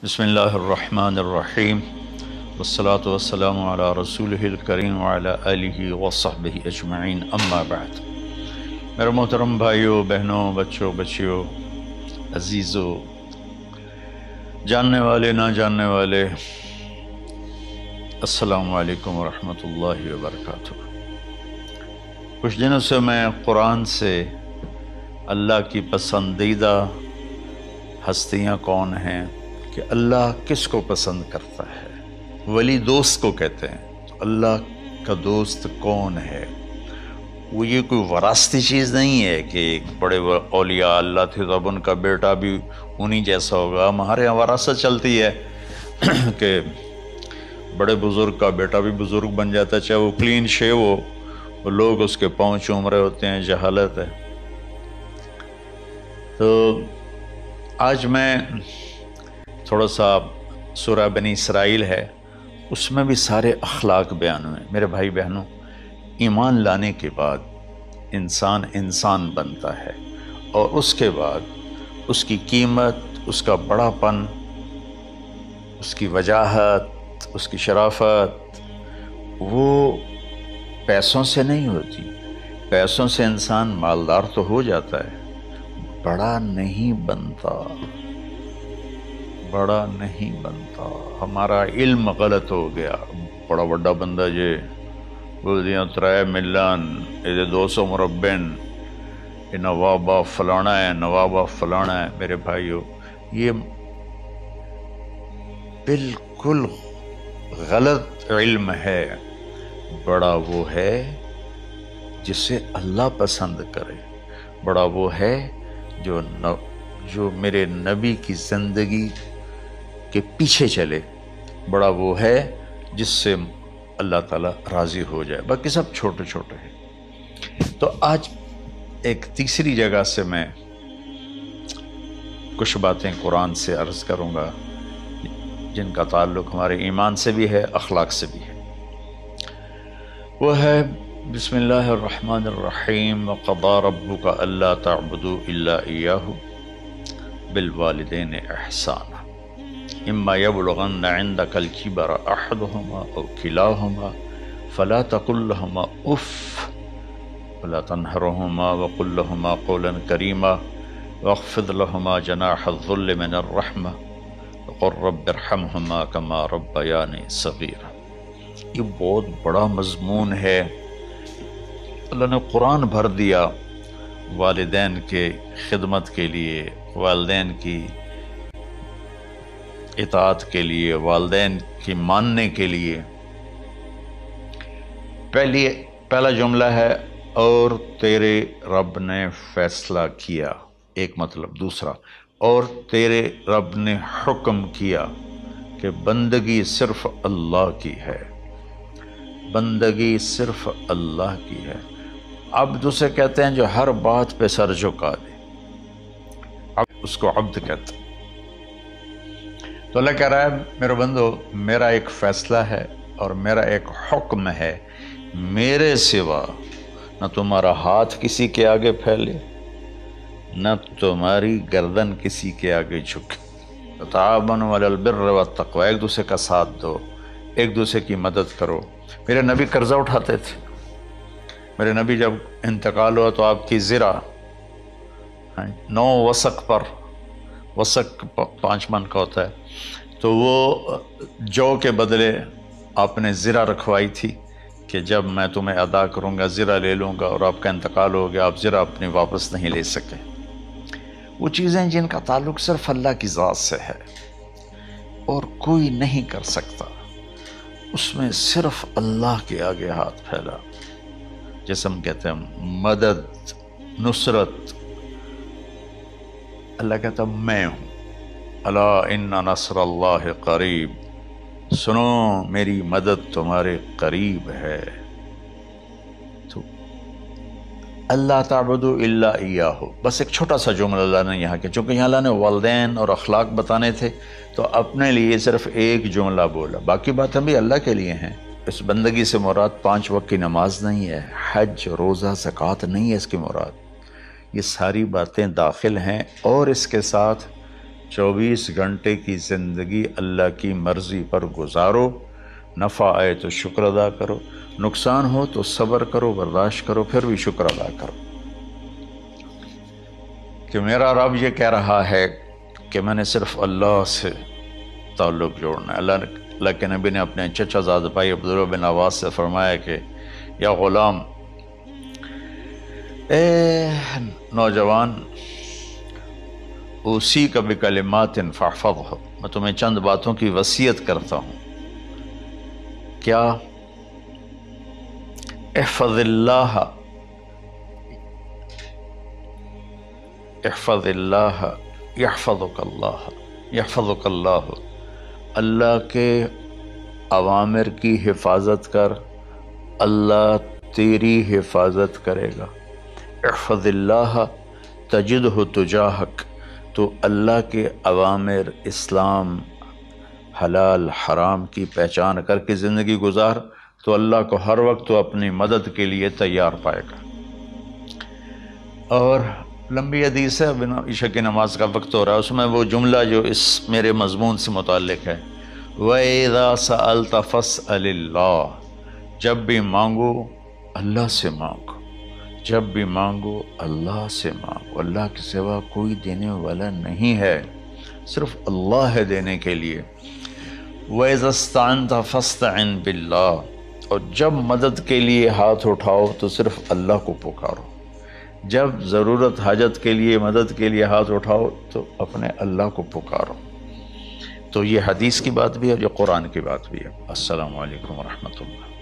بسم اللہ الرحمن الرحیم والصلاة والسلام علی رسولہ الکریم وعلی آلہ وصحبہ اجمعین، اما بعد۔ میرے محترم بھائیوں، بہنوں، بچوں، بچیوں، عزیزوں، جاننے والے، نہ جاننے والے، السلام علیکم ورحمۃ اللہ وبرکاتہ۔ کچھ دنوں سے میں قرآن سے اللہ کی پسندیدہ ہستیاں کون ہیں، کہ اللہ کس کو پسند کرتا ہے، ولی دوست کو کہتے ہیں۔ تو اللہ کا دوست کون ہے؟ وہ یہ کوئی وراثتی چیز نہیں ہے کہ ایک بڑے اولیاء اللہ تھے تو اب ان کا بیٹا بھی انہی جیسا ہوگا۔ ہمارے یہاں وراثت چلتی ہے کہ بڑے بزرگ کا بیٹا بھی بزرگ بن جاتا ہے، چاہے وہ کلین شیو ہو، وہ لوگ اس کے پاؤں چوم رہے ہوتے ہیں، جہالت ہے۔ تو آج میں تھوڑا سا سورہ بنی اسرائیل ہے، اس میں بھی سارے اخلاق بیان ہوئے۔ میرے بھائی بہنوں، ایمان لانے کے بعد انسان بنتا ہے، اور اس کے بعد اس کی قیمت، اس کا بڑا پن، اس کی وجاہت، اس کی شرافت وہ پیسوں سے نہیں ہوتی۔ پیسوں سے انسان مالدار تو ہو جاتا ہے، بڑا نہیں بنتا، بڑا نہیں بنتا۔ ہمارا علم غلط ہو گیا۔ بڑا بڑا بندہ جے بول دیا 3 ملین 200 مربع، یہ نوابہ فلانا ہے، نوابہ فلانا ہے۔ میرے بھائیو، یہ بالکل غلط علم ہے۔ بڑا وہ ہے جسے اللہ پسند کرے، بڑا وہ ہے جو میرے نبی کی زندگی کے پیچھے چلے، بڑا وہ ہے جس سے اللہ تعالیٰ راضی ہو جائے، باقی سب چھوٹے چھوٹے ہیں۔ تو آج ایک تیسری جگہ سے میں کچھ باتیں قرآن سے عرض کروں گا جن کا تعلق ہمارے ایمان سے بھی ہے، اخلاق سے بھی ہے۔ وہ ہے بسم اللہ الرحمن الرحیم، وَقَضَىٰ رَبُّكَ أَلَّا تَعْبُدُوا إِلَّا إِيَّاهُ بِالْوَالِدَيْنِ إِحْسَانًا إِمَّا يَبْلُغَنَّ عِندَكَ الْكِبَرَ أَحَدُهُمَا أَوْ كِلَاهُمَا فَلَا تَقُل لَّهُمَا أُفٍّ وَلَا تَنْهَرْهُمَا وَقُل لَّهُمَا قَوْلًا كَرِيمًا وَاخْفِضْ لَهُمَا جَنَاحَ الذُّلِّ مِنَ الرَّحْمَةِ وَقُل رَّبِّ ارْحَمْهُمَا كَمَا رَبَّيَانِي صَغِيرًا۔ یہ بہت بڑا مضمون ہے۔ اللہ نے قرآن بھر دیا والدین کے خدمت کے لیے، والدین کی اطاعت کے لیے، والدین کی ماننے کے لیے۔ پہلا جملہ ہے اور تیرے رب نے فیصلہ کیا، ایک مطلب۔ دوسرا، اور تیرے رب نے حکم کیا کہ بندگی صرف اللہ کی ہے، بندگی صرف اللہ کی ہے۔ عبد اسے کہتے ہیں جو ہر بات پہ سر جھکا دے، اس کو عبد کہتے ہیں۔ تو اللہ کہہ رہا ہے میرے بندو، میرا ایک فیصلہ ہے اور میرا ایک حکم ہے، میرے سوا نہ تمہارا ہاتھ کسی کے آگے پھیلے، نہ تمہاری گردن کسی کے آگے جھکے۔ تعاونوا علی البر والتقوی، ایک دوسرے کا ساتھ دو، ایک دوسرے کی مدد کرو۔ میرے نبی قرضہ اٹھاتے تھے۔ میرے نبی جب انتقال ہوا تو آپ کی زرہ 9 وسق پر، وسق 5 من کا ہوتا ہے، تو وہ جو کے بدلے آپ نے زرہ رکھوائی تھی کہ جب میں تمہیں ادا کروں گا زرہ لے لوں گا، اور آپ کا انتقال ہو گیا، آپ زرہ اپنی واپس نہیں لے سکے۔ وہ چیزیں جن کا تعلق صرف اللہ کی ذات سے ہے اور کوئی نہیں کر سکتا، اس میں صرف اللہ کے آگے ہاتھ پھیلا، جیسے ہم کہتے ہیں مدد، نصرت۔ اللہ کہتا میں ہوں، الا ان نصر اللہ قریب، سنو میری مدد تمہارے قریب ہے۔ تو اللہ تعبدوا الا ایاہ، بس ایک چھوٹا سا جملہ اللہ نے یہاں کیا، چونکہ یہاں اللہ نے والدین اور اخلاق بتانے تھے تو اپنے لیے صرف ایک جملہ بولا، باقی باتیں بھی اللہ کے لیے ہیں۔ اس بندگی سے مراد 5 وقت کی نماز نہیں ہے، حج، روزہ، زکوٰۃ نہیں ہے اس کی مراد۔ یہ ساری باتیں داخل ہیں، اور اس کے ساتھ 24 گھنٹے کی زندگی اللہ کی مرضی پر گزارو، نفع آئے تو شکر ادا کرو، نقصان ہو تو صبر کرو، برداشت کرو، پھر بھی شکر ادا کرو کہ میرا رب یہ کہہ رہا ہے کہ میں نے صرف اللہ سے تعلق جوڑنا ہے۔ اللہ کے نبی نے اپنے چچا زاد بھائی عبداللہ بن عباس سے فرمایا کہ یا غلام، اے نوجوان، اوصیک بکلمات فاحفظہ، میں تمہیں چند باتوں کی وصیت کرتا ہوں۔ کیا؟ احفظ اللہ، احفظ اللہ یحفظک اللہ، یحفظک اللہ، اللہ کے اوامر کی حفاظت کر، اللہ تیری حفاظت کرے گا۔ احفظ اللہ تجدہ تجاہک، تو اللہ کے اوامر، اسلام، حلال حرام کی پہچان کر کے زندگی گزار تو اللہ کو ہر وقت تو اپنی مدد کے لیے تیار پائے گا۔ اور لمبی حدیث ہے، عشاء کی نماز کا وقت ہو رہا ہے، اس میں وہ جملہ جو اس میرے مضمون سے متعلق ہے، وَإِذَا سَأَلْتَ فَاسْأَلِ اللَّهِ، جب بھی مانگو اللہ سے مانگو، جب بھی مانگو اللہ سے مانگو، اللہ کے سوا کوئی دینے والا نہیں ہے، صرف اللہ ہے دینے کے لیے۔ وَإِذَا اسْتَعَنْتَ فَاسْتَعِنْ بِاللَّهِ، اور جب مدد کے لیے ہاتھ اٹھاؤ تو صرف اللہ کو پکارو، جب ضرورت حاجت کے لیے مدد کے لیے ہاتھ اٹھاؤ تو اپنے اللہ کو پکارو۔ تو یہ حدیث کی بات بھی ہے، جو قرآن کی بات بھی ہے۔ السلام علیکم ورحمۃ اللہ۔